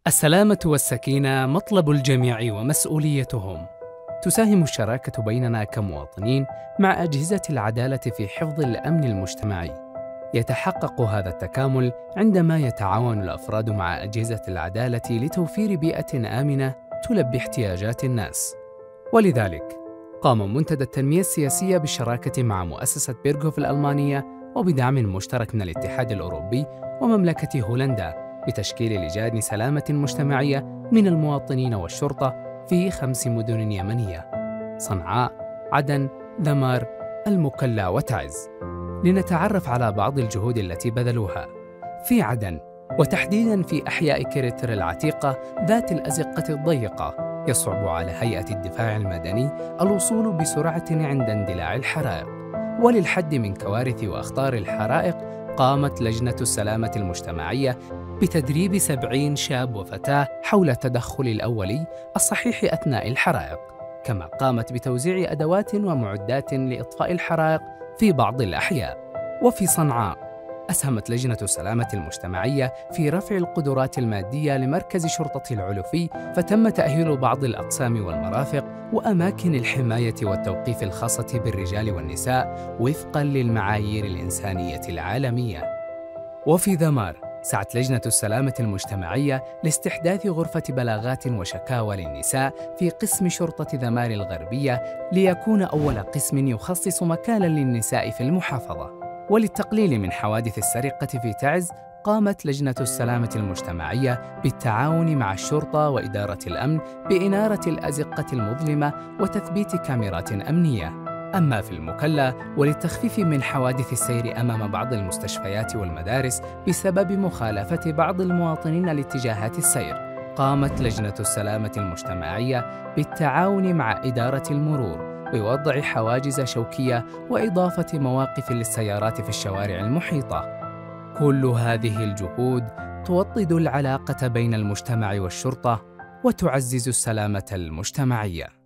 السلامة والسكينة مطلب الجميع ومسؤوليتهم. تساهم الشراكة بيننا كمواطنين مع أجهزة العدالة في حفظ الأمن المجتمعي. يتحقق هذا التكامل عندما يتعاون الأفراد مع أجهزة العدالة لتوفير بيئة آمنة تلبي احتياجات الناس. ولذلك قام منتدى التنمية السياسية بالشراكة مع مؤسسة بيرغوف الألمانية وبدعم مشترك من الاتحاد الأوروبي ومملكة هولندا بتشكيل لجان سلامة مجتمعية من المواطنين والشرطة في 5 مدن يمنية: صنعاء، عدن، ذمار، المكلا وتعز، لنتعرف على بعض الجهود التي بذلوها. في عدن، وتحديداً في أحياء كريتر العتيقة ذات الأزقة الضيقة، يصعب على هيئة الدفاع المدني الوصول بسرعة عند اندلاع الحرائق. وللحد من كوارث وأخطار الحرائق، قامت لجنة السلامة المجتمعية بتدريب 70 شاب وفتاة حول التدخل الأولي الصحيح أثناء الحرائق، كما قامت بتوزيع أدوات ومعدات لإطفاء الحرائق في بعض الأحياء. وفي صنعاء، أسهمت لجنة السلامة المجتمعية في رفع القدرات المادية لمركز شرطة العلفي، فتم تأهيل بعض الأقسام والمرافق وأماكن الحماية والتوقيف الخاصة بالرجال والنساء وفقاً للمعايير الإنسانية العالمية. وفي ذمار، سعت لجنة السلامة المجتمعية لاستحداث غرفة بلاغات وشكاوى للنساء في قسم شرطة ذمار الغربية، ليكون أول قسم يخصص مكاناً للنساء في المحافظة. وللتقليل من حوادث السرقة في تعز، قامت لجنة السلامة المجتمعية بالتعاون مع الشرطة وإدارة الأمن بإنارة الأزقة المظلمة وتثبيت كاميرات أمنية. أما في المكلا، وللتخفيف من حوادث السير أمام بعض المستشفيات والمدارس بسبب مخالفة بعض المواطنين لاتجاهات السير، قامت لجنة السلامة المجتمعية بالتعاون مع إدارة المرور بوضع حواجز شوكية وإضافة مواقف للسيارات في الشوارع المحيطة. كل هذه الجهود توطد العلاقة بين المجتمع والشرطة وتعزز السلامة المجتمعية.